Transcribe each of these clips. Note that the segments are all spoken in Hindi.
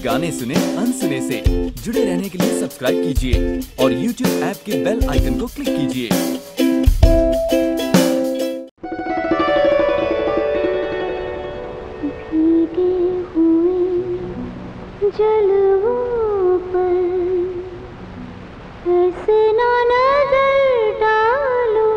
गाने सुने अनसुने से। जुड़े रहने के लिए सब्सक्राइब कीजिए और YouTube ऐप के बेल आइकन को क्लिक कीजिए। भीगे हुए जलवों पर ऐसे ना नजर डालो,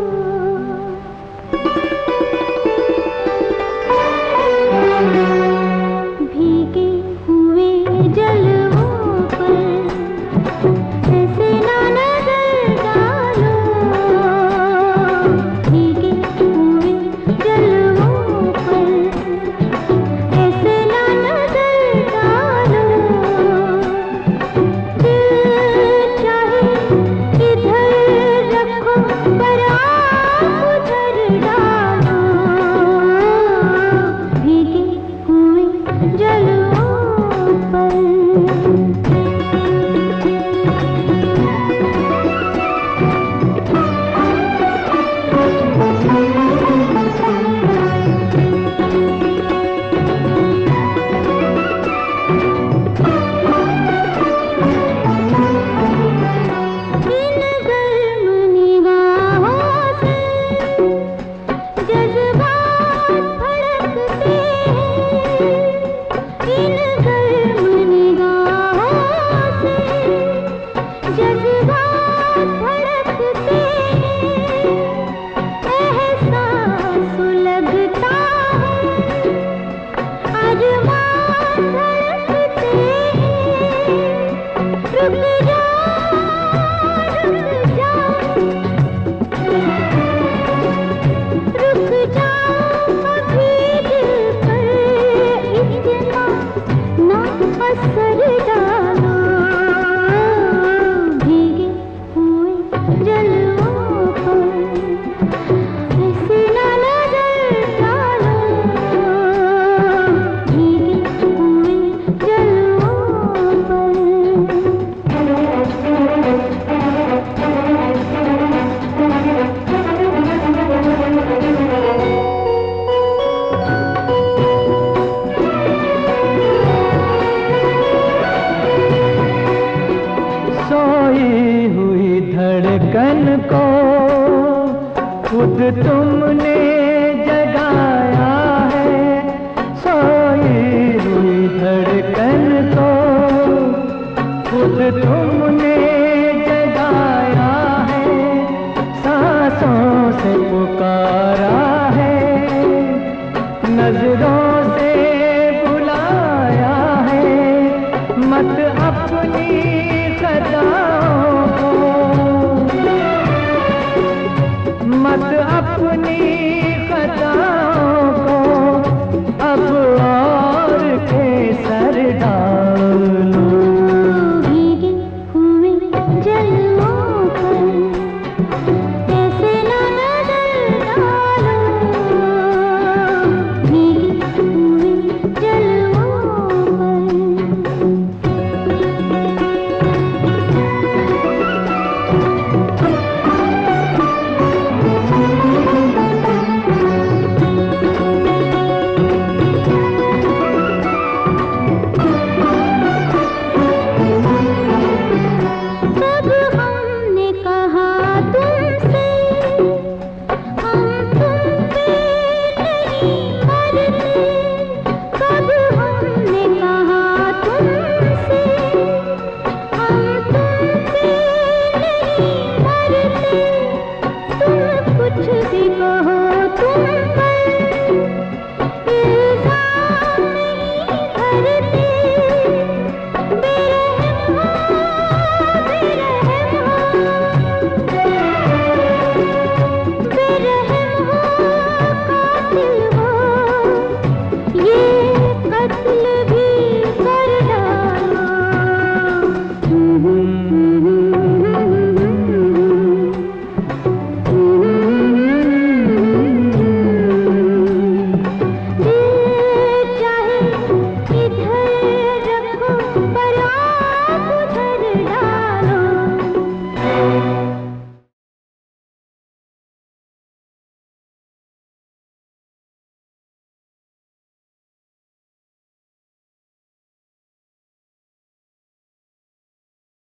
भीगे हुए जलवों पर ऐसे ना नजर डालो, भीगे हुए जलवों पर ऐसे ना नजर डालो। दिल चाहे इधर रखो पर आप उधर डालो, भीगे हुए जलवों पर। इन गर्म निगाहों से जज्बात भड़कते हैं, इन गर्म निगाहों से जज्बात भड़कते हैं, एहसास लगता है अरमान धड़कते हैं। रुक जाओ, रुक जाओ, रुक जाओ, अभी दिल पर इतना ना असर डालो, भीगे हुए जलवों पर ऐसे ना नजर डालो, भीगे हुए जलवों पर। सोई हुई धड़कन को खुद तुमने